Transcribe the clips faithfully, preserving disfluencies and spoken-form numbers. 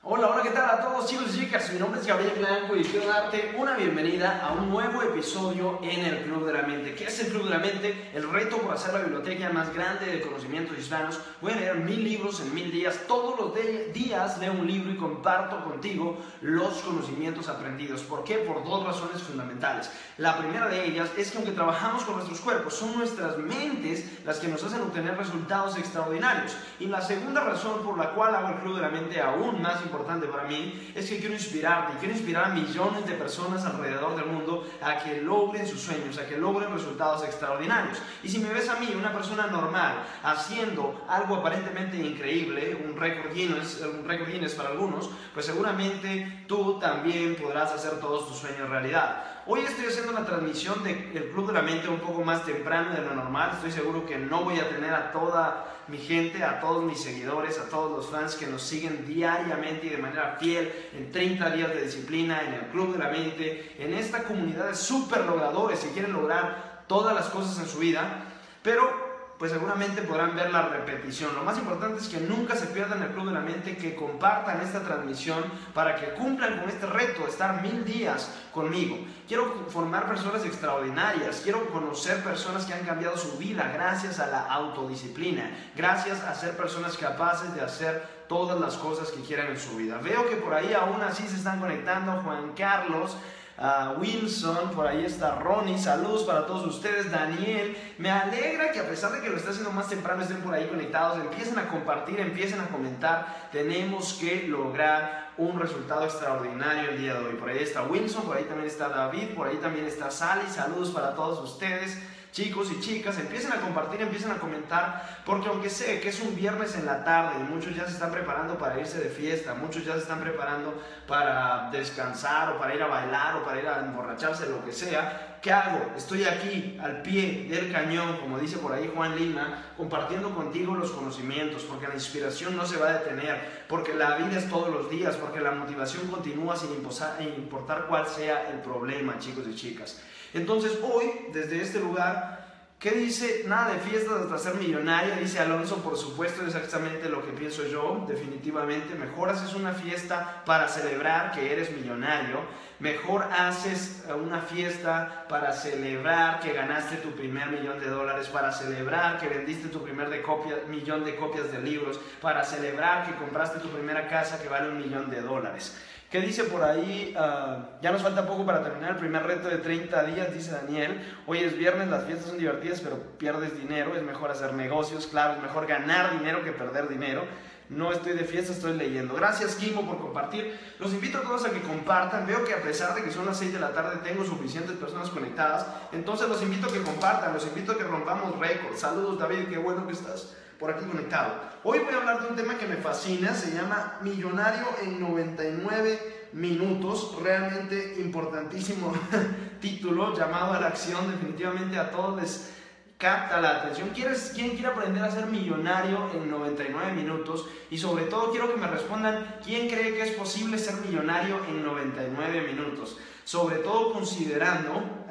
Hola, hola, ¿qué tal a todos chicos y chicas? Mi nombre es Gabriel Blanco y quiero darte una bienvenida a un nuevo episodio en el Club de la Mente. ¿Qué es el Club de la Mente? El reto por hacer la biblioteca más grande de conocimientos hispanos. Voy a leer mil libros en mil días. Todos los días leo un libro y comparto contigo los conocimientos aprendidos. ¿Por qué? Por dos razones fundamentales. La primera de ellas es que aunque trabajamos con nuestros cuerpos, son nuestras mentes las que nos hacen obtener resultados extraordinarios. Y la segunda razón por la cual hago el Club de la Mente aún más importante importante para mí es que quiero inspirarte y quiero inspirar a millones de personas alrededor del mundo a que logren sus sueños, a que logren resultados extraordinarios. Y si me ves a mí, una persona normal, haciendo algo aparentemente increíble, un récord Guinness, un récord Guinness para algunos, pues seguramente tú también podrás hacer todos tus sueños realidad. Hoy estoy haciendo una transmisión del Club de la Mente un poco más temprano de lo normal. Estoy seguro que no voy a tener a toda mi gente, a todos mis seguidores, a todos los fans que nos siguen diariamente y de manera fiel en treinta días de disciplina, en el Club de la Mente, en esta comunidad de super logradores que quieren lograr todas las cosas en su vida, pero pues seguramente podrán ver la repetición. Lo más importante es que nunca se pierdan el Club de la Mente, que compartan esta transmisión para que cumplan con este reto de estar mil días conmigo. Quiero formar personas extraordinarias, quiero conocer personas que han cambiado su vida gracias a la autodisciplina, gracias a ser personas capaces de hacer todas las cosas que quieran en su vida. Veo que por ahí aún así se están conectando Juan Carlos, Uh, Wilson, por ahí está Ronnie, saludos para todos ustedes, Daniel. Me alegra que a pesar de que lo esté haciendo más temprano estén por ahí conectados, empiecen a compartir, empiecen a comentar. Tenemos que lograr un resultado extraordinario el día de hoy. Por ahí está Wilson, por ahí también está David, por ahí también está Sally, saludos para todos ustedes. Chicos y chicas, empiecen a compartir, empiecen a comentar, porque aunque sé que es un viernes en la tarde y muchos ya se están preparando para irse de fiesta, muchos ya se están preparando para descansar o para ir a bailar o para ir a emborracharse, lo que sea, ¿qué hago? Estoy aquí al pie del cañón, como dice por ahí Juan Lima, compartiendo contigo los conocimientos, porque la inspiración no se va a detener, porque la vida es todos los días, porque la motivación continúa sin importar cuál sea el problema, chicos y chicas. Entonces hoy, desde este lugar, ¿qué dice? Nada de fiestas hasta ser millonario, dice Alonso. Por supuesto, es exactamente lo que pienso yo, definitivamente. Mejor haces una fiesta para celebrar que eres millonario. Mejor haces una fiesta para celebrar que ganaste tu primer millón de dólares, para celebrar que vendiste tu primer de copia, millón de copias de libros, para celebrar que compraste tu primera casa que vale un millón de dólares. ¿Qué dice por ahí? Uh, ya nos falta poco para terminar el primer reto de treinta días, dice Daniel. Hoy es viernes, las fiestas son divertidas, pero pierdes dinero. Es mejor hacer negocios, claro, es mejor ganar dinero que perder dinero. No estoy de fiesta, estoy leyendo. Gracias, Kimo, por compartir. Los invito a todos a que compartan. Veo que a pesar de que son las seis de la tarde, tengo suficientes personas conectadas. Entonces los invito a que compartan, los invito a que rompamos récords. Saludos, David, qué bueno que estás por aquí conectado. Hoy voy a hablar de un tema que me fascina, se llama Millonario en noventa y nueve minutos, realmente importantísimo título, llamado a la acción. Definitivamente a todos les capta la atención. ¿Quieres, ¿Quién quiere aprender a ser millonario en noventa y nueve minutos? Y sobre todo quiero que me respondan, ¿quién cree que es posible ser millonario en noventa y nueve minutos? Sobre todo considerando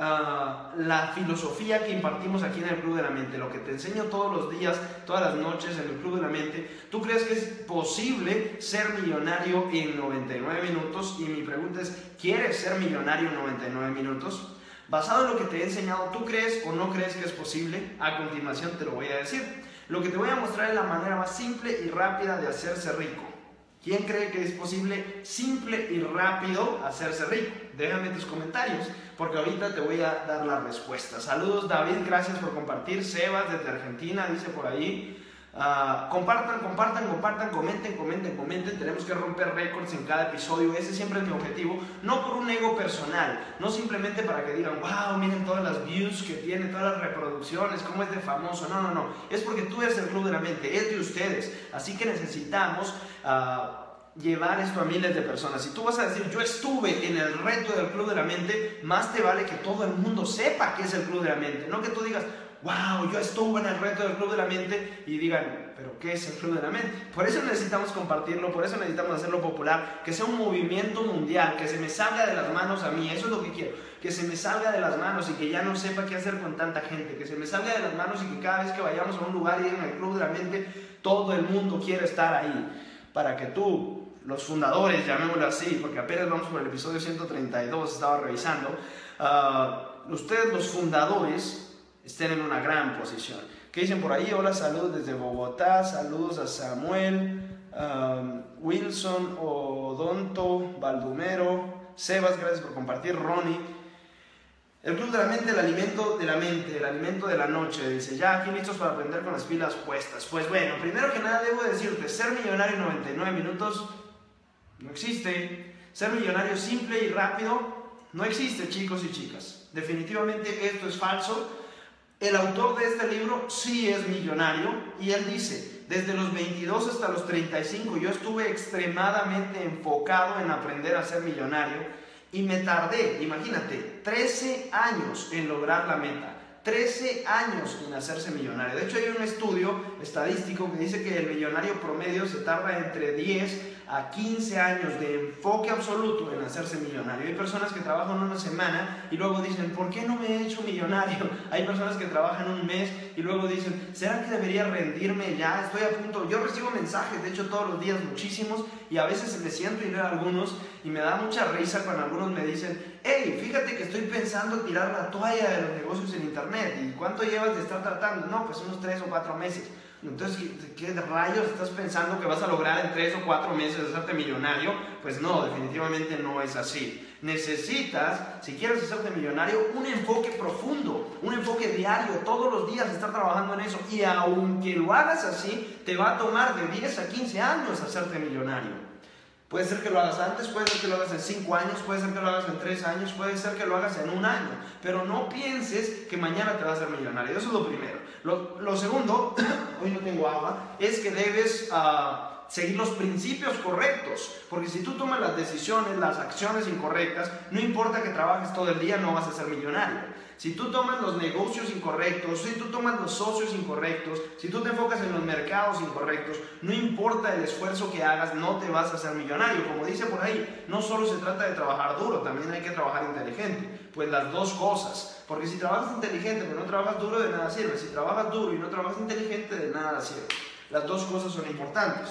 uh, la filosofía que impartimos aquí en el Club de la Mente, lo que te enseño todos los días, todas las noches en el Club de la Mente. ¿Tú crees que es posible ser millonario en noventa y nueve minutos? Y mi pregunta es, ¿quieres ser millonario en noventa y nueve minutos? Basado en lo que te he enseñado, ¿tú crees o no crees que es posible? A continuación te lo voy a decir. Lo que te voy a mostrar es la manera más simple y rápida de hacerse rico. ¿Quién cree que es posible, simple y rápido, hacerse rico? Déjame tus comentarios, porque ahorita te voy a dar la respuesta. Saludos, David, gracias por compartir. Sebas, desde Argentina, dice por ahí. Uh, compartan, compartan, compartan, comenten, comenten, comenten. Tenemos que romper récords en cada episodio. Ese siempre es mi objetivo. No por un ego personal, no simplemente para que digan, wow, miren todas las views que tiene, todas las reproducciones, cómo es de famoso. No, no, no. Es porque tú eres el Club de la Mente, es de ustedes. Así que necesitamos uh, llevar esto a miles de personas. Si tú vas a decir, yo estuve en el reto del Club de la Mente, más te vale que todo el mundo sepa que es el Club de la Mente. No que tú digas, wow, yo estuve en el reto del Club de la Mente, y digan, pero ¿qué es el Club de la Mente? Por eso necesitamos compartirlo, por eso necesitamos hacerlo popular, que sea un movimiento mundial, que se me salga de las manos a mí. Eso es lo que quiero, que se me salga de las manos y que ya no sepa qué hacer con tanta gente, que se me salga de las manos y que cada vez que vayamos a un lugar y en el Club de la Mente, todo el mundo quiere estar ahí, para que tú los fundadores, llamémoslo así, porque apenas vamos por el episodio ciento treinta y dos, estaba revisando, uh, ustedes los fundadores estén en una gran posición. ¿Qué dicen por ahí? Hola, saludos desde Bogotá, saludos a Samuel, um, Wilson, Odonto, Baldomero, Sebas, gracias por compartir, Ronnie. El Club de la Mente, el alimento de la mente, el alimento de la noche. Dice, ya aquí listos para aprender con las pilas puestas. Pues bueno, primero que nada debo decirte, ser millonario en noventa y nueve minutos no existe. Ser millonario simple y rápido no existe, chicos y chicas. Definitivamente esto es falso. El autor de este libro sí es millonario y él dice, desde los veintidós hasta los treinta y cinco yo estuve extremadamente enfocado en aprender a ser millonario. Y me tardé, imagínate, trece años en lograr la meta, trece años en hacerse millonario. De hecho hay un estudio estadístico que dice que el millonario promedio se tarda entre diez a quince años de enfoque absoluto en hacerse millonario. Hay personas que trabajan una semana y luego dicen, ¿por qué no me he hecho millonario? Hay personas que trabajan un mes y luego dicen, ¿será que debería rendirme ya? Estoy a punto. Yo recibo mensajes, de hecho todos los días muchísimos, y a veces me siento y leo algunos y me da mucha risa cuando algunos me dicen, hey, fíjate que estoy pensando tirar la toalla de los negocios en internet. ¿Y cuánto llevas de estar tratando? No, pues unos tres o cuatro meses. Entonces, ¿qué rayos estás pensando que vas a lograr en tres o cuatro meses de hacerte millonario? Pues no, definitivamente no es así. Necesitas, si quieres hacerte millonario, un enfoque profundo, un enfoque diario, todos los días estar trabajando en eso. Y aunque lo hagas así, te va a tomar de diez a quince años hacerte millonario. Puede ser que lo hagas antes, puede ser que lo hagas en cinco años, puede ser que lo hagas en tres años, puede ser que lo hagas en un año. Pero no pienses que mañana te vas a hacer millonario. Eso es lo primero. Lo, lo segundo, hoy no tengo agua, es que debes uh, seguir los principios correctos. Porque si tú tomas las decisiones, las acciones incorrectas, no importa que trabajes todo el día, no vas a ser millonario. Si tú tomas los negocios incorrectos, si tú tomas los socios incorrectos, si tú te enfocas en los mercados incorrectos, no importa el esfuerzo que hagas, no te vas a hacer millonario. Como dice por ahí, no solo se trata de trabajar duro, también hay que trabajar inteligente. Pues las dos cosas. Porque si trabajas inteligente pero no trabajas duro, de nada sirve. Si trabajas duro y no trabajas inteligente, de nada sirve. Las dos cosas son importantes.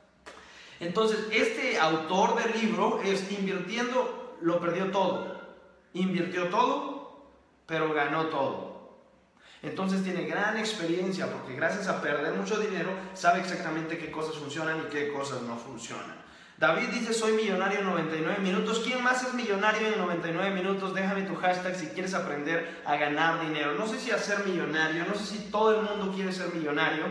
Entonces, este autor del libro es invirtiendo, lo perdió todo. Invirtió todo, pero ganó todo. Entonces tiene gran experiencia porque gracias a perder mucho dinero sabe exactamente qué cosas funcionan y qué cosas no funcionan. David dice, soy millonario en noventa y nueve minutos. ¿Quién más es millonario en noventa y nueve minutos? Déjame tu hashtag si quieres aprender a ganar dinero. No sé si a ser millonario, no sé si todo el mundo quiere ser millonario,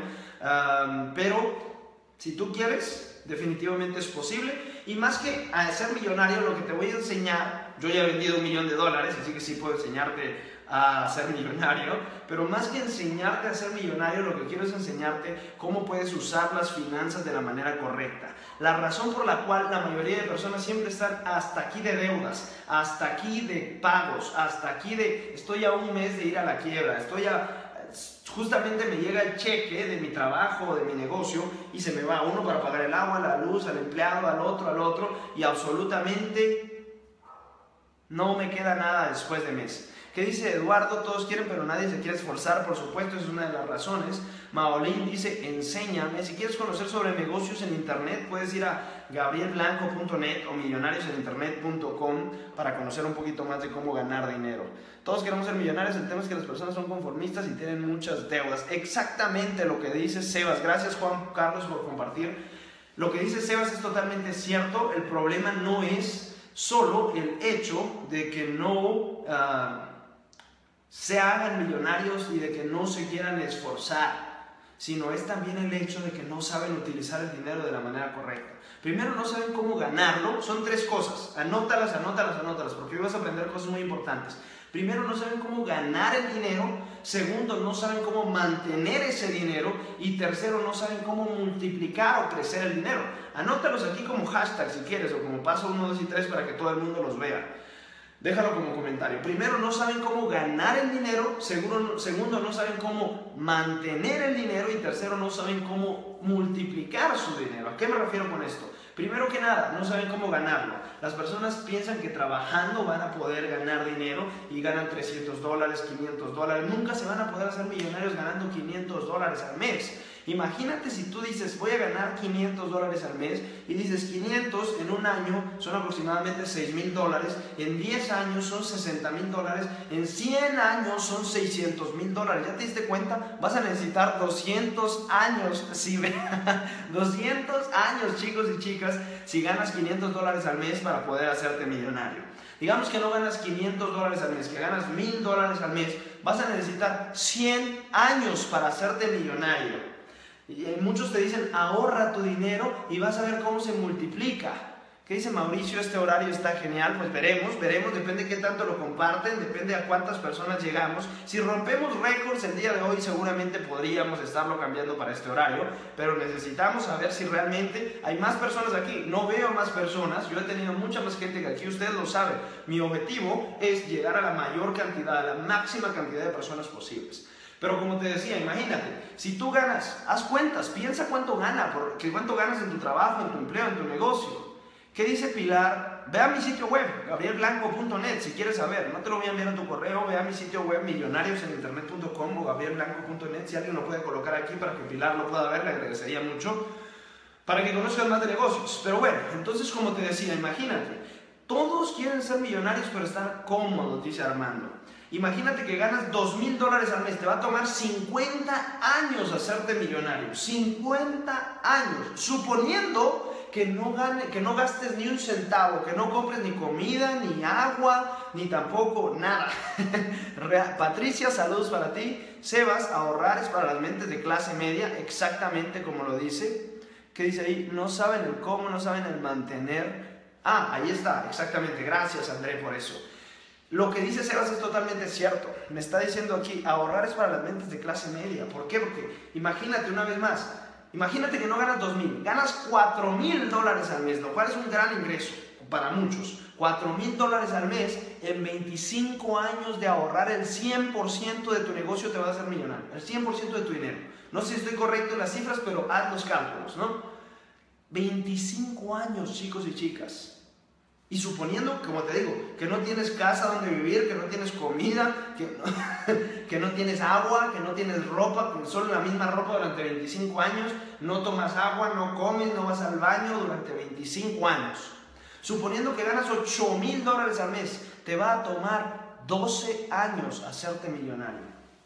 um, pero si tú quieres, definitivamente es posible. Y más que a ser millonario, lo que te voy a enseñar, yo ya he vendido un millón de dólares, así que sí puedo enseñarte a ser millonario, pero más que enseñarte a ser millonario, lo que quiero es enseñarte cómo puedes usar las finanzas de la manera correcta. La razón por la cual la mayoría de personas siempre están hasta aquí de deudas, hasta aquí de pagos, hasta aquí de estoy a un mes de ir a la quiebra, estoy a... Justamente me llega el cheque de mi trabajo, de mi negocio, y se me va uno para pagar el agua, la luz, al empleado, al otro, al otro, y absolutamente no me queda nada después de mes. ¿Qué dice Eduardo? Todos quieren, pero nadie se quiere esforzar, por supuesto, es una de las razones. Maolín dice, enséñame. Si quieres conocer sobre negocios en internet, puedes ir a gabriel blanco punto net o millonarios en internet punto com para conocer un poquito más de cómo ganar dinero. Todos queremos ser millonarios, el tema es que las personas son conformistas y tienen muchas deudas. Exactamente lo que dice Sebas. Gracias, Juan Carlos, por compartir. Lo que dice Sebas es totalmente cierto. El problema no es solo el hecho de que no... Uh, se hagan millonarios y de que no se quieran esforzar, sino es también el hecho de que no saben utilizar el dinero de la manera correcta. Primero, no saben cómo ganarlo. Son tres cosas, anótalas, anótalas, anótalas, porque hoy vas a aprender cosas muy importantes. Primero, no saben cómo ganar el dinero. Segundo, no saben cómo mantener ese dinero. Y tercero, no saben cómo multiplicar o crecer el dinero. Anótalos aquí como hashtag si quieres, o como paso uno, dos y tres para que todo el mundo los vea. Déjalo como comentario. Primero, no saben cómo ganar el dinero. Segundo, segundo, no saben cómo mantener el dinero. Y tercero, no saben cómo multiplicar su dinero. ¿A qué me refiero con esto? Primero que nada, no saben cómo ganarlo. Las personas piensan que trabajando van a poder ganar dinero y ganan trescientos dólares, quinientos dólares. Nunca se van a poder hacer millonarios ganando quinientos dólares al mes. Imagínate si tú dices, voy a ganar quinientos dólares al mes, y dices quinientos en un año son aproximadamente seis mil dólares, en diez años son sesenta mil dólares, en cien años son seiscientos mil dólares. ¿Ya te diste cuenta? Vas a necesitar doscientos años, si doscientos años, chicos y chicas, si ganas quinientos dólares al mes para poder hacerte millonario. Digamos que no ganas quinientos dólares al mes, que ganas mil dólares al mes, vas a necesitar cien años para hacerte millonario. Y muchos te dicen, ahorra tu dinero y vas a ver cómo se multiplica. ¿Qué dice Mauricio? Este horario está genial. Pues veremos, veremos, depende de qué tanto lo comparten, depende a cuántas personas llegamos. Si rompemos récords el día de hoy, seguramente podríamos estarlo cambiando para este horario, pero necesitamos saber si realmente hay más personas aquí. No veo más personas, yo he tenido mucha más gente que aquí, ustedes lo saben. Mi objetivo es llegar a la mayor cantidad, a la máxima cantidad de personas posibles. Pero como te decía, imagínate, si tú ganas, haz cuentas, piensa cuánto gana, porque cuánto ganas en tu trabajo, en tu empleo, en tu negocio. ¿Qué dice Pilar? Ve a mi sitio web, gabriel blanco punto net, si quieres saber. No te lo voy a enviar a tu correo, ve a mi sitio web, millonarios en internet punto com o gabriel blanco punto net. Si alguien lo puede colocar aquí para que Pilar lo pueda ver, le agradecería mucho, para que conozcan más de negocios. Pero bueno, entonces como te decía, imagínate, todos quieren ser millonarios pero están cómodos, dice Armando. Imagínate que ganas dos mil dólares al mes, te va a tomar cincuenta años hacerte millonario, cincuenta años, suponiendo que no, gane, que no gastes ni un centavo, que no compres ni comida, ni agua, ni tampoco nada. Patricia, saludos para ti. Sebas, ahorrar es para las mentes de clase media, exactamente como lo dice. ¿Qué dice ahí? No saben el cómo, no saben el mantener. Ah, ahí está, exactamente, gracias André por eso. Lo que dice Sebas es totalmente cierto. Me está diciendo aquí, ahorrar es para las mentes de clase media. ¿Por qué? Porque imagínate una vez más, imagínate que no ganas dos mil, ganas cuatro mil dólares al mes, lo cual es un gran ingreso para muchos. cuatro mil dólares al mes, en veinticinco años de ahorrar el cien por ciento de tu negocio te vas a hacer millonario, el cien por ciento de tu dinero. No sé si estoy correcto en las cifras, pero haz los cálculos, ¿no? veinticinco años, chicos y chicas. Y suponiendo, como te digo, que no tienes casa donde vivir, que no tienes comida, que no, que no tienes agua, que no tienes ropa, que solo la misma ropa durante veinticinco años, no tomas agua, no comes, no vas al baño durante veinticinco años. Suponiendo que ganas ocho mil dólares al mes, te va a tomar doce años hacerte millonario.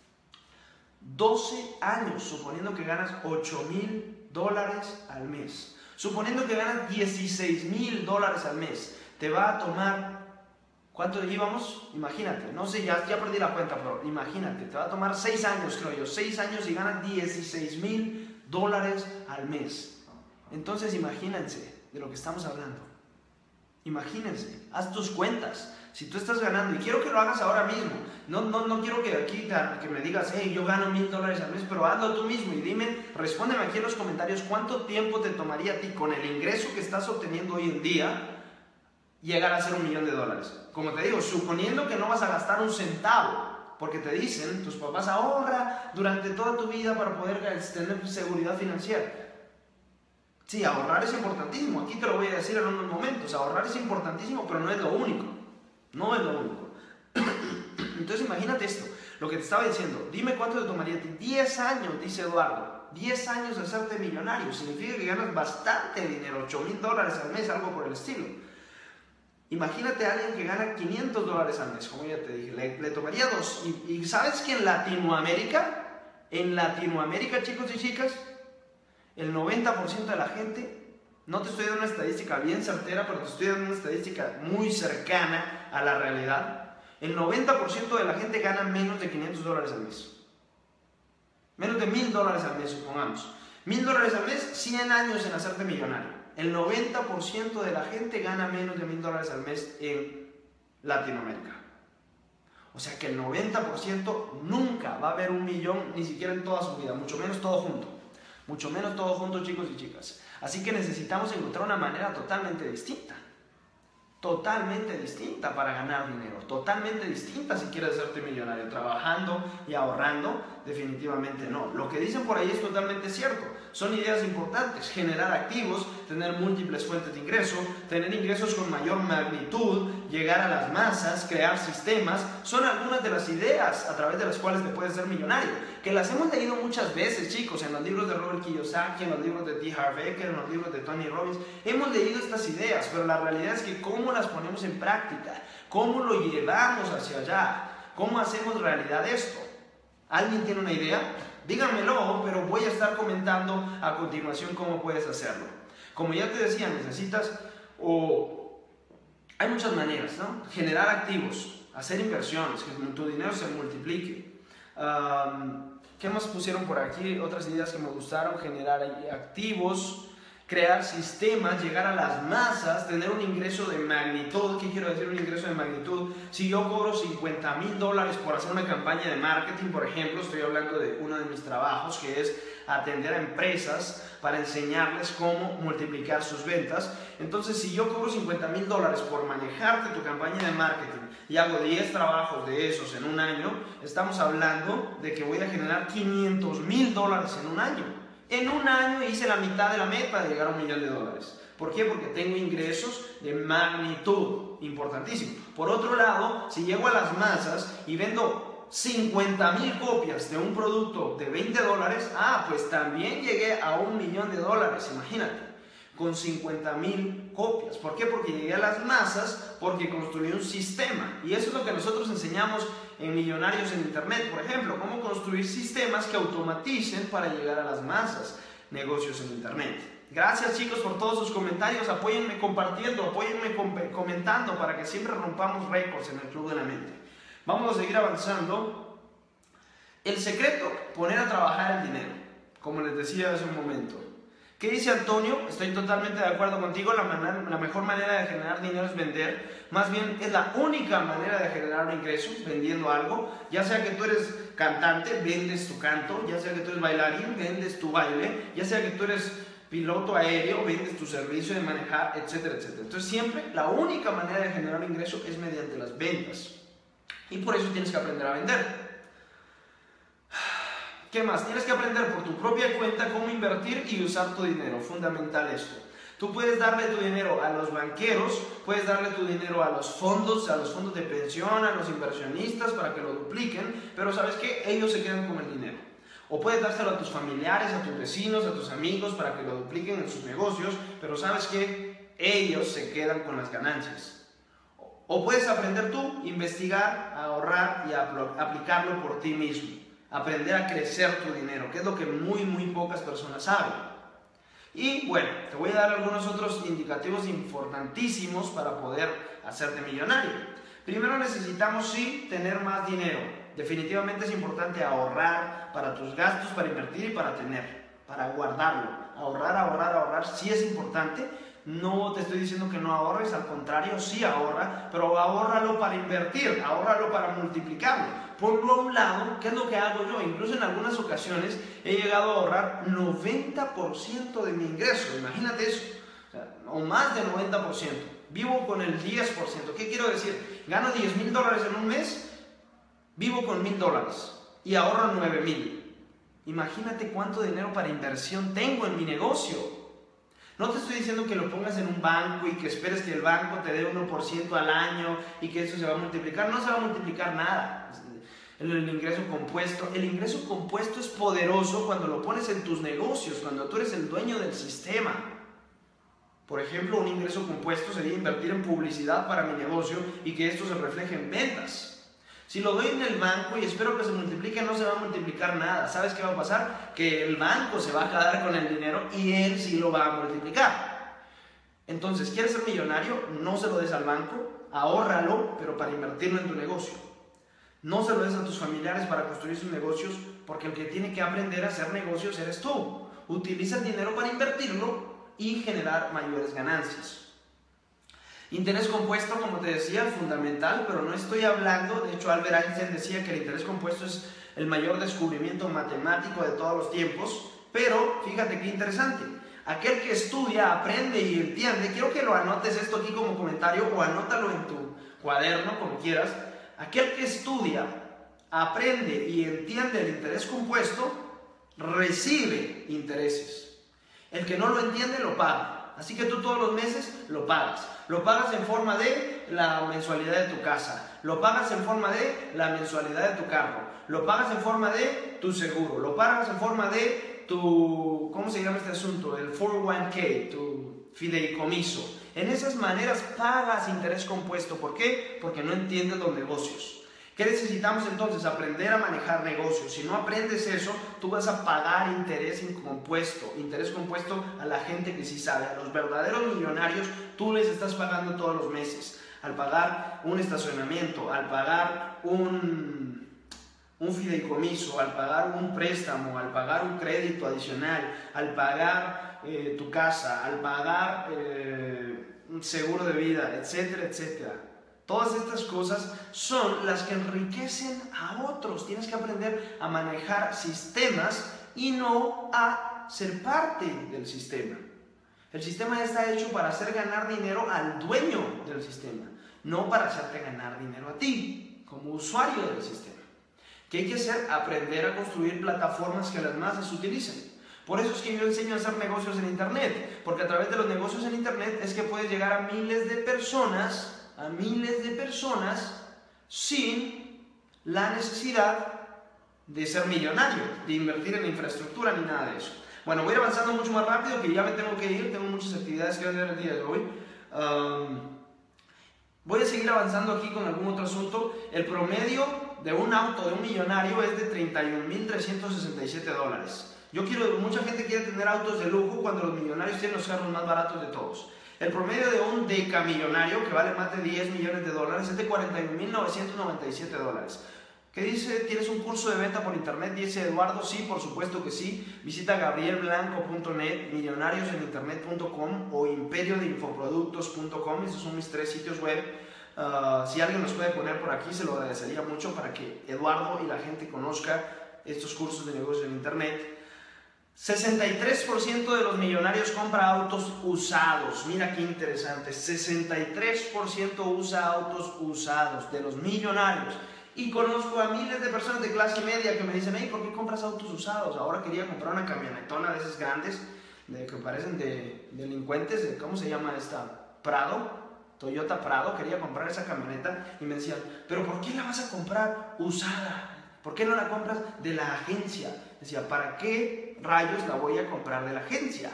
doce años, suponiendo que ganas ocho mil dólares al mes. Suponiendo que ganas dieciséis mil dólares al mes. Te va a tomar, ¿cuánto íbamos? Imagínate, no sé, ya, ya perdí la cuenta, pero imagínate, te va a tomar seis años, creo yo, seis años y ganas dieciséis mil dólares al mes. Entonces imagínense de lo que estamos hablando. Imagínense, haz tus cuentas. Si tú estás ganando, y quiero que lo hagas ahora mismo, no, no, no quiero que aquí que me digas, hey, yo gano mil dólares al mes, pero hazlo tú mismo y dime, respóndeme aquí en los comentarios cuánto tiempo te tomaría a ti con el ingreso que estás obteniendo hoy en día llegar a ser un millón de dólares. Como te digo, suponiendo que no vas a gastar un centavo, porque te dicen, tus papás, ahorra durante toda tu vida para poder tener seguridad financiera. Sí, ahorrar es importantísimo, aquí te lo voy a decir en unos momentos, ahorrar es importantísimo, pero no es lo único, no es lo único. Entonces imagínate esto, lo que te estaba diciendo, dime cuánto te tomaría a ti, diez años, dice Eduardo, diez años de hacerte millonario, significa que ganas bastante dinero, ocho mil dólares al mes, algo por el estilo. Imagínate a alguien que gana quinientos dólares al mes, como ya te dije, le, le tomaría dos. Y, y ¿sabes que en Latinoamérica, en Latinoamérica, chicos y chicas, el noventa por ciento de la gente, no te estoy dando una estadística bien certera, pero te estoy dando una estadística muy cercana a la realidad, el noventa por ciento de la gente gana menos de quinientos dólares al mes. Menos de mil dólares al mes, supongamos. mil dólares al mes, cien años en hacerte millonario. El noventa por ciento de la gente gana menos de mil dólares al mes en Latinoamérica. O sea que el noventa por ciento nunca va a haber un millón, ni siquiera en toda su vida, mucho menos todo junto. Mucho menos todo junto, chicos y chicas. Así que necesitamos encontrar una manera totalmente distinta. Totalmente distinta para ganar dinero. Totalmente distinta si quieres hacerte millonario. Trabajando y ahorrando, definitivamente no. Lo que dicen por ahí es totalmente cierto. son ideas importantes. Generar activos, tener múltiples fuentes de ingreso, tener ingresos con mayor magnitud, llegar a las masas, crear sistemas, son algunas de las ideas a través de las cuales te puedes ser millonario, que las hemos leído muchas veces, chicos, en los libros de Robert Kiyosaki, en los libros de T. Harv Eker, en los libros de Tony Robbins. Hemos leído estas ideas, pero la realidad es que cómo las ponemos en práctica, cómo lo llevamos hacia allá, cómo hacemos realidad esto. ¿Alguien tiene una idea? Díganmelo, pero voy a estar comentando a continuación cómo puedes hacerlo. Como ya te decía, necesitas, o hay muchas maneras, ¿no? Generar activos, hacer inversiones, que tu dinero se multiplique. Um, ¿Qué más pusieron por aquí? Otras ideas que me gustaron: generar activos, crear sistemas, llegar a las masas, tener un ingreso de magnitud. ¿Qué quiero decir un ingreso de magnitud? Si yo cobro cincuenta mil dólares por hacer una campaña de marketing, por ejemplo, estoy hablando de uno de mis trabajos, que es atender a empresas para enseñarles cómo multiplicar sus ventas. Entonces, si yo cobro cincuenta mil dólares por manejarte tu campaña de marketing y hago diez trabajos de esos en un año, estamos hablando de que voy a generar quinientos mil dólares en un año. En un año hice la mitad de la meta de llegar a un millón de dólares. ¿Por qué? Porque tengo ingresos de magnitud, importantísimo. Por otro lado, si llego a las masas y vendo cincuenta mil copias de un producto de veinte dólares, ah, pues también llegué a un millón de dólares, imagínate, con cincuenta mil copias. ¿Por qué? Porque llegué a las masas, porque construí un sistema. Y eso es lo que nosotros enseñamos en Millonarios en Internet, por ejemplo, cómo construir sistemas que automaticen para llegar a las masas, negocios en Internet. Gracias, chicos, por todos sus comentarios. Apóyenme compartiendo, apóyenme com comentando para que siempre rompamos récords en el Club de la Mente. Vamos a seguir avanzando. El secreto, poner a trabajar el dinero, como les decía hace un momento. ¿Qué dice Antonio? Estoy totalmente de acuerdo contigo. La, manera, la mejor manera de generar dinero es vender. Más bien, es la única manera de generar ingresos, vendiendo algo. Ya sea que tú eres cantante, vendes tu canto. Ya sea que tú eres bailarín, vendes tu baile. Ya sea que tú eres piloto aéreo, vendes tu servicio de manejar, etcétera, etcétera. Entonces, siempre la única manera de generar ingreso es mediante las ventas. Y por eso tienes que aprender a vender. ¿Qué más? Tienes que aprender por tu propia cuenta cómo invertir y usar tu dinero. Fundamental esto. Tú puedes darle tu dinero a los banqueros, puedes darle tu dinero a los fondos, a los fondos de pensión, a los inversionistas para que lo dupliquen, pero ¿sabes qué? Ellos se quedan con el dinero. O puedes dárselo a tus familiares, a tus vecinos, a tus amigos para que lo dupliquen en sus negocios, pero ¿sabes qué? Ellos se quedan con las ganancias. O puedes aprender tú, investigar, ahorrar y apl- aplicarlo por ti mismo. Aprender a crecer tu dinero, que es lo que muy, muy pocas personas saben. Y bueno, te voy a dar algunos otros indicativos importantísimos para poder hacerte millonario. Primero necesitamos, sí, tener más dinero. Definitivamente es importante ahorrar para tus gastos, para invertir y para tener, para guardarlo. Ahorrar, ahorrar, ahorrar, sí es importante. No te estoy diciendo que no ahorres, al contrario, sí ahorra, pero ahórralo para invertir, ahórralo para multiplicarlo. Ponlo a un lado. ¿Qué es lo que hago yo? Incluso en algunas ocasiones he llegado a ahorrar noventa por ciento de mi ingreso, imagínate eso, o, sea, o más de noventa por ciento. Vivo con el diez por ciento. ¿Qué quiero decir? Gano diez mil dólares en un mes, vivo con mil dólares y ahorro nueve mil. Imagínate cuánto dinero para inversión tengo en mi negocio. No te estoy diciendo que lo pongas en un banco y que esperes que el banco te dé uno por ciento al año y que eso se va a multiplicar. No se va a multiplicar nada. El, el ingreso compuesto. El ingreso compuesto es poderoso cuando lo pones en tus negocios, cuando tú eres el dueño del sistema. Por ejemplo, un ingreso compuesto sería invertir en publicidad para mi negocio y que esto se refleje en ventas. Si lo doy en el banco y espero que se multiplique, no se va a multiplicar nada. ¿Sabes qué va a pasar? Que el banco se va a quedar con el dinero y él sí lo va a multiplicar. Entonces, ¿quieres ser millonario? No se lo des al banco, ahórralo, pero para invertirlo en tu negocio. No se lo des a tus familiares para construir sus negocios, porque el que tiene que aprender a hacer negocios eres tú. Utiliza el dinero para invertirlo y generar mayores ganancias. Interés compuesto, como te decía, fundamental, pero no estoy hablando, de hecho Albert Einstein decía que el interés compuesto es el mayor descubrimiento matemático de todos los tiempos, pero fíjate qué interesante, aquel que estudia, aprende y entiende, quiero que lo anotes esto aquí como comentario o anótalo en tu cuaderno, como quieras, aquel que estudia, aprende y entiende el interés compuesto, recibe intereses. El que no lo entiende lo paga. Así que tú todos los meses lo pagas. Lo pagas en forma de la mensualidad de tu casa. Lo pagas en forma de la mensualidad de tu carro. Lo pagas en forma de tu seguro. Lo pagas en forma de tu, ¿cómo se llama este asunto? El cuatro oh uno K, tu fideicomiso. En esas maneras pagas interés compuesto. ¿Por qué? Porque no entiendes los negocios. ¿Qué necesitamos entonces? Aprender a manejar negocios. Si no aprendes eso, tú vas a pagar interés compuesto. Interés compuesto a la gente que sí sabe. A los verdaderos millonarios, tú les estás pagando todos los meses. Al pagar un estacionamiento, al pagar un, un fideicomiso, al pagar un préstamo, al pagar un crédito adicional, al pagar eh, tu casa, al pagar eh, un seguro de vida, etcétera, etcétera. Todas estas cosas son las que enriquecen a otros. Tienes que aprender a manejar sistemas y no a ser parte del sistema. El sistema está hecho para hacer ganar dinero al dueño del sistema, no para hacerte ganar dinero a ti, como usuario del sistema. ¿Qué hay que hacer? Aprender a construir plataformas que las masas utilicen. Por eso es que yo enseño a hacer negocios en Internet, porque a través de los negocios en Internet es que puedes llegar a miles de personas a miles de personas sin la necesidad de ser millonario, de invertir en infraestructura ni nada de eso. Bueno, voy a ir avanzando mucho más rápido, que ya me tengo que ir, tengo muchas actividades que hacer el día de hoy. Um, voy a seguir avanzando aquí con algún otro asunto. El promedio de un auto de un millonario es de treinta y un mil trescientos sesenta y siete dólares. Yo quiero, mucha gente quiere tener autos de lujo cuando los millonarios tienen los carros más baratos de todos. El promedio de un decamillonario, que vale más de diez millones de dólares, es de cuarenta y un mil novecientos noventa y siete dólares. ¿Qué dice? ¿Tienes un curso de venta por internet? Dice Eduardo, sí, por supuesto que sí. Visita gabriel blanco punto net, millonarios en internet punto com o imperio de infoproductos punto com. Esos son mis tres sitios web. Uh, si alguien nos puede poner por aquí, se lo agradecería mucho para que Eduardo y la gente conozca estos cursos de negocio en internet. sesenta y tres por ciento de los millonarios compra autos usados. Mira qué interesante. sesenta y tres por ciento usa autos usados de los millonarios. Y conozco a miles de personas de clase media que me dicen, hey, ¿por qué compras autos usados? Ahora quería comprar una camionetona de esas grandes, de, que parecen de delincuentes, de, ¿cómo se llama esta? Prado, Toyota Prado. Quería comprar esa camioneta y me decían, ¿pero por qué la vas a comprar usada? ¿Por qué no la compras de la agencia? Decía, ¿para qué rayos la voy a comprar de la agencia?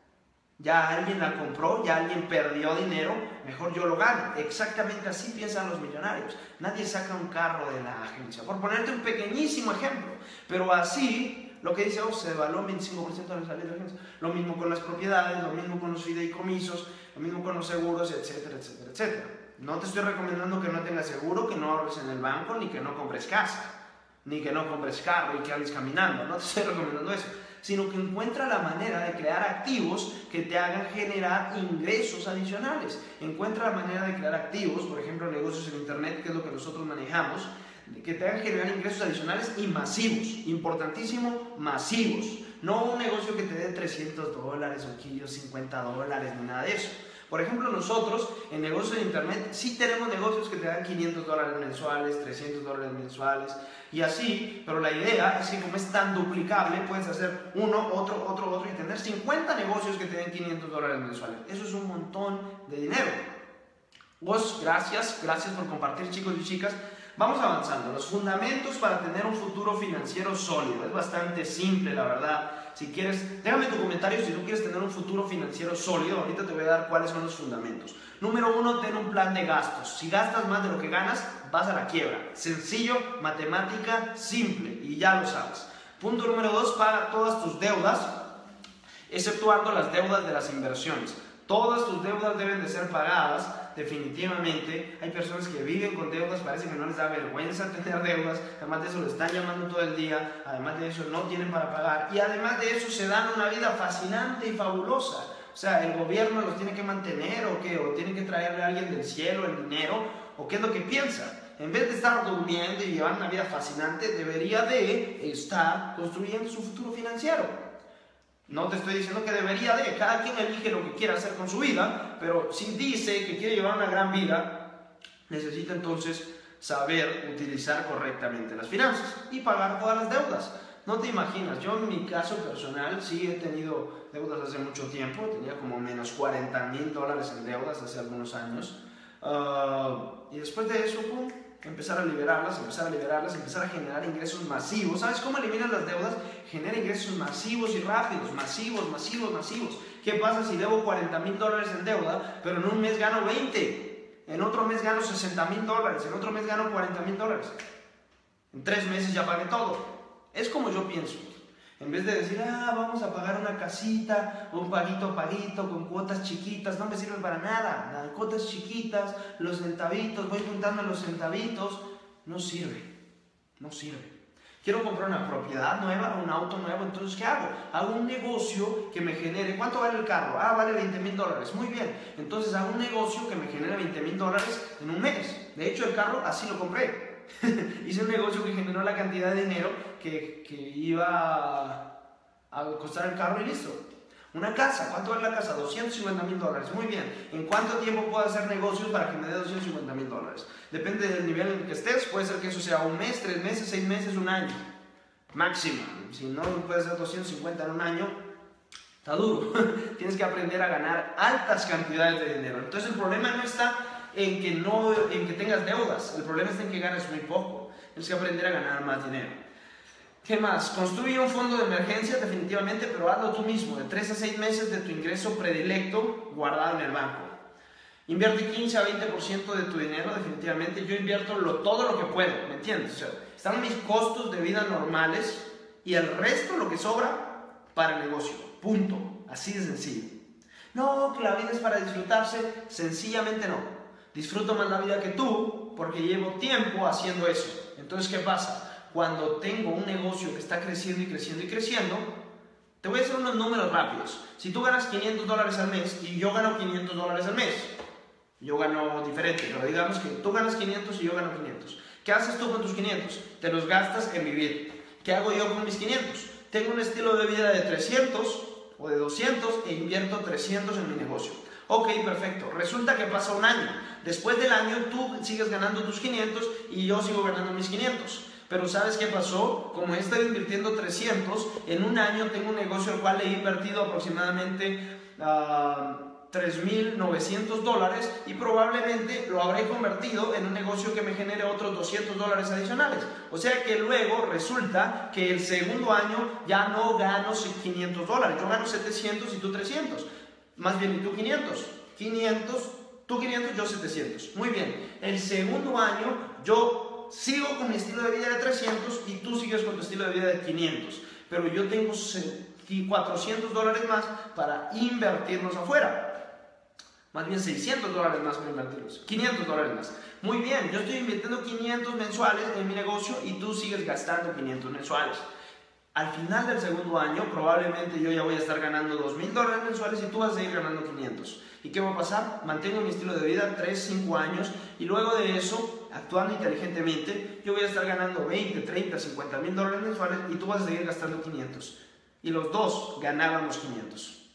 Ya alguien la compró, ya alguien perdió dinero, mejor yo lo gano. Exactamente así piensan los millonarios. Nadie saca un carro de la agencia, por ponerte un pequeñísimo ejemplo. Pero así, lo que dice, oh, se devaluó un veinticinco por ciento de la salida de la agencia. Lo mismo con las propiedades, lo mismo con los fideicomisos, lo mismo con los seguros, etcétera, etcétera, etcétera. No te estoy recomendando que no tengas seguro, que no ahorres en el banco, ni que no compres casa, ni que no compres carro y que andes caminando. No te estoy recomendando eso, sino que encuentra la manera de crear activos que te hagan generar ingresos adicionales. Encuentra la manera de crear activos, por ejemplo, negocios en internet, que es lo que nosotros manejamos, que te hagan generar ingresos adicionales y masivos. Importantísimo, masivos. No un negocio que te dé trescientos dólares o quinientos cincuenta dólares, ni nada de eso. Por ejemplo, nosotros en negocios de internet sí tenemos negocios que te dan quinientos dólares mensuales, trescientos dólares mensuales y así, pero la idea es que como es tan duplicable, puedes hacer uno, otro, otro, otro y tener cincuenta negocios que te den quinientos dólares mensuales. Eso es un montón de dinero. Vos, gracias, gracias por compartir, chicos y chicas. Vamos avanzando. Los fundamentos para tener un futuro financiero sólido. Es bastante simple, la verdad. Si quieres, déjame tu comentario si tú quieres tener un futuro financiero sólido. Ahorita te voy a dar cuáles son los fundamentos. Número uno, ten un plan de gastos. Si gastas más de lo que ganas, vas a la quiebra. Sencillo, matemática, simple y ya lo sabes. Punto número dos, paga todas tus deudas, exceptuando las deudas de las inversiones. Todas tus deudas deben de ser pagadas. Definitivamente hay personas que viven con deudas, parece que no les da vergüenza tener deudas, además de eso le están llamando todo el día, además de eso no tienen para pagar y además de eso se dan una vida fascinante y fabulosa. O sea, el gobierno los tiene que mantener o qué, o tiene que traerle a alguien del cielo el dinero, o qué es lo que piensa. En vez de estar durmiendo y llevar una vida fascinante, debería de estar construyendo su futuro financiero. No te estoy diciendo que debería de, cada quien elige lo que quiera hacer con su vida, pero si dice que quiere llevar una gran vida, necesita entonces saber utilizar correctamente las finanzas y pagar todas las deudas. No te imaginas, yo en mi caso personal sí he tenido deudas hace mucho tiempo, tenía como menos cuarenta mil dólares en deudas hace algunos años. Uh, y después de eso, pum, empezar a liberarlas, empezar a liberarlas, empezar a generar ingresos masivos. ¿Sabes cómo eliminas las deudas? Genera ingresos masivos y rápidos, masivos, masivos, masivos. ¿Qué pasa si debo cuarenta mil dólares en deuda, pero en un mes gano veinte? En otro mes gano sesenta mil dólares, en otro mes gano cuarenta mil dólares. En tres meses ya pagué todo. Es como yo pienso. En vez de decir, ah, vamos a pagar una casita, un paguito a paguito, con cuotas chiquitas, no me sirve para nada. Las cuotas chiquitas, los centavitos, voy juntando los centavitos, no sirve, no sirve. Quiero comprar una propiedad nueva, un auto nuevo, entonces ¿qué hago? Hago un negocio que me genere, ¿cuánto vale el carro? Ah, vale veinte mil dólares, muy bien. Entonces hago un negocio que me genere veinte mil dólares en un mes. De hecho, el carro así lo compré. Hice un negocio que generó la cantidad de dinero que, que iba a, a costar el carro y listo. Una casa, ¿cuánto vale la casa? doscientos cincuenta mil dólares, muy bien. ¿En cuánto tiempo puedo hacer negocios para que me dé doscientos cincuenta mil dólares? Depende del nivel en el que estés, puede ser que eso sea un mes, tres meses, seis meses, un año máximo. Si no puedes hacer doscientos cincuenta en un año, está duro. Tienes que aprender a ganar altas cantidades de dinero. Entonces el problema no está en que, no, en que tengas deudas, el problema está en que ganes muy poco. Tienes que aprender a ganar más dinero. ¿Qué más? Construye un fondo de emergencia definitivamente, pero hazlo tú mismo, de tres a seis meses de tu ingreso predilecto guardado en el banco. Invierte quince a veinte por ciento de tu dinero definitivamente. Yo invierto lo, todo lo que puedo, ¿me entiendes? O sea, están mis costos de vida normales y el resto, lo que sobra, para el negocio. Punto. Así de sencillo. No, que la vida es para disfrutarse. Sencillamente no. Disfruto más la vida que tú porque llevo tiempo haciendo eso. Entonces, ¿qué pasa? Cuando tengo un negocio que está creciendo y creciendo y creciendo, te voy a hacer unos números rápidos. Si tú ganas quinientos dólares al mes y yo gano quinientos dólares al mes, yo gano diferente, pero digamos que tú ganas quinientos y yo gano quinientos. ¿Qué haces tú con tus quinientos? Te los gastas en vivir. ¿Qué hago yo con mis quinientos? Tengo un estilo de vida de trescientos o de doscientos e invierto trescientos en mi negocio. Ok, perfecto. Resulta que pasa un año. Después del año tú sigues ganando tus quinientos y yo sigo ganando mis quinientos. Pero ¿sabes qué pasó? Como he estado invirtiendo trescientos, en un año tengo un negocio al cual he invertido aproximadamente uh, tres mil novecientos dólares y probablemente lo habré convertido en un negocio que me genere otros doscientos dólares adicionales. O sea que luego resulta que el segundo año ya no gano quinientos dólares, yo gano setecientos y tú trescientos. Más bien, ¿y tú quinientos? quinientos, tú quinientos, yo setecientos. Muy bien, el segundo año yo sigo con mi estilo de vida de trescientos y tú sigues con tu estilo de vida de quinientos. Pero yo tengo cuatrocientos dólares más para invertirlos afuera. Más bien seiscientos dólares más para invertirlos. quinientos dólares más. Muy bien, yo estoy invirtiendo quinientos mensuales en mi negocio y tú sigues gastando quinientos mensuales. Al final del segundo año, probablemente yo ya voy a estar ganando dos mil dólares mensuales y tú vas a seguir ganando quinientos. ¿Y qué va a pasar? Mantengo mi estilo de vida tres, cinco años y luego de eso, actuando inteligentemente, yo voy a estar ganando veinte, treinta, cincuenta mil dólares mensuales y tú vas a seguir gastando quinientos. Y los dos ganábamos quinientos.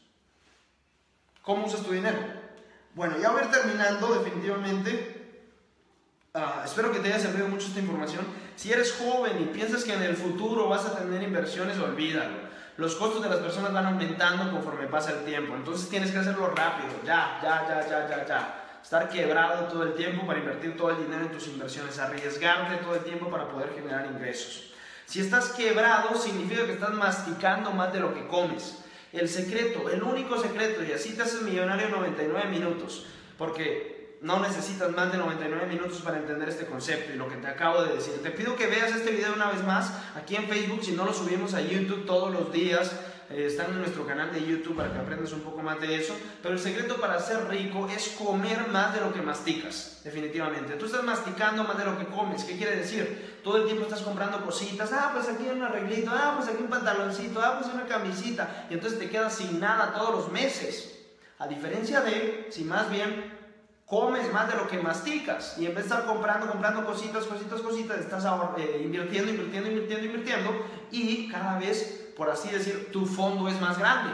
¿Cómo usas tu dinero? Bueno, ya voy a ir terminando definitivamente. Uh, espero que te haya servido mucho esta información. Si eres joven y piensas que en el futuro vas a tener inversiones, olvídalo. Los costos de las personas van aumentando conforme pasa el tiempo. Entonces tienes que hacerlo rápido. Ya, ya, ya, ya, ya, ya. Estar quebrado todo el tiempo para invertir todo el dinero en tus inversiones. Arriesgarte todo el tiempo para poder generar ingresos. Si estás quebrado, significa que estás masticando más de lo que comes. El secreto, el único secreto, y así te haces millonario en noventa y nueve minutos. Porque no necesitas más de noventa y nueve minutos para entender este concepto y lo que te acabo de decir. Te pido que veas este video una vez más aquí en Facebook, si no lo subimos a YouTube todos los días. Eh, están en nuestro canal de YouTube para que aprendas un poco más de eso. Pero el secreto para ser rico es comer más de lo que masticas, definitivamente. Tú estás masticando más de lo que comes. ¿Qué quiere decir? Todo el tiempo estás comprando cositas. Ah, pues aquí un arreglito. Ah, pues aquí un pantaloncito. Ah, pues una camisita. Y entonces te quedas sin nada todos los meses. A diferencia de, si más bien comes más de lo que masticas y en vez de estar comprando, comprando cositas, cositas, cositas, estás eh, invirtiendo, invirtiendo, invirtiendo, invirtiendo y cada vez, por así decir, tu fondo es más grande.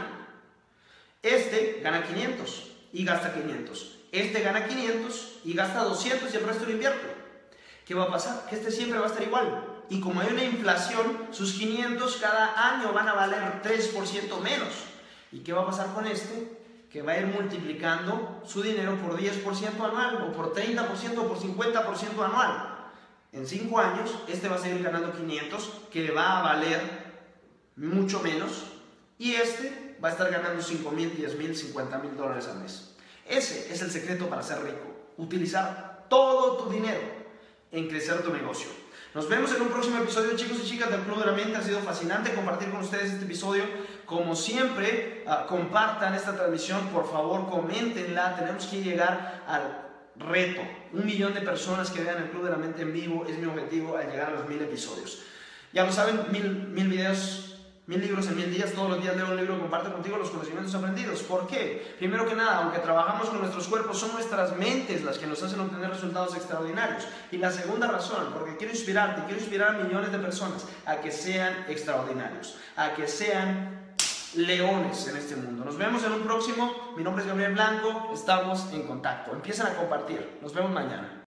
Este gana quinientos y gasta quinientos. Este gana quinientos y gasta doscientos y el resto lo invierte. ¿Qué va a pasar? Que este siempre va a estar igual. y como hay una inflación, sus quinientos cada año van a valer tres por ciento menos. ¿Y qué va a pasar con este? Que va a ir multiplicando su dinero por diez por ciento anual, o por treinta por ciento, o por cincuenta por ciento anual. En cinco años, este va a seguir ganando quinientos, que va a valer mucho menos, y este va a estar ganando cinco mil, diez mil, cincuenta mil dólares al mes. Ese es el secreto para ser rico: utilizar todo tu dinero en crecer tu negocio. Nos vemos en un próximo episodio, chicos y chicas del Club de la Mente. Ha sido fascinante compartir con ustedes este episodio. Como siempre, uh, compartan esta transmisión, por favor, coméntenla. Tenemos que llegar al reto. Un millón de personas que vean el Club de la Mente en vivo es mi objetivo al llegar a los mil episodios. Ya lo saben, mil, mil videos, mil libros en mil días. Todos los días leo un libro y comparto contigo los conocimientos aprendidos. ¿Por qué? Primero que nada, aunque trabajamos con nuestros cuerpos, son nuestras mentes las que nos hacen obtener resultados extraordinarios. Y la segunda razón, porque quiero inspirarte, quiero inspirar a millones de personas a que sean extraordinarios, a que sean leones en este mundo. Nos vemos en un próximo. Mi nombre es Gabriel Blanco. Estamos en contacto. Empiezan a compartir. Nos vemos mañana.